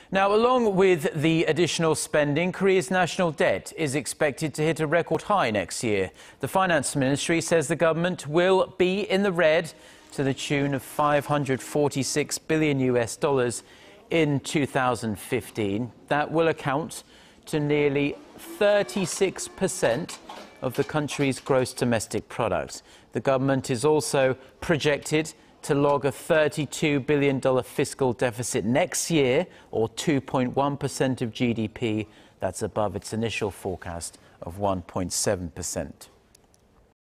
Now, along with the additional spending, Korea's national debt is expected to hit a record high next year. The Finance Ministry says the government will be in the red to the tune of $546 billion in 2015. That will account to nearly 36% of the country's gross domestic product. The government is also projected to log a $32 billion fiscal deficit next year, or 2.1% of GDP. That's above its initial forecast of 1.7%.